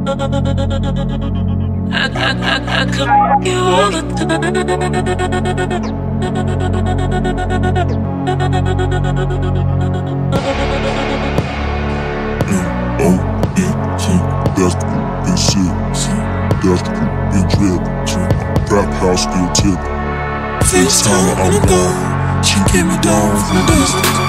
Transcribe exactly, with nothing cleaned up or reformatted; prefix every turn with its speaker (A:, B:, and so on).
A: I, I, I, I could f you all the time.
B: M O E T, that's the fucking shit. That's the fucking drip. Rap house still tip. FaceTime on the go. She get me down from the distance.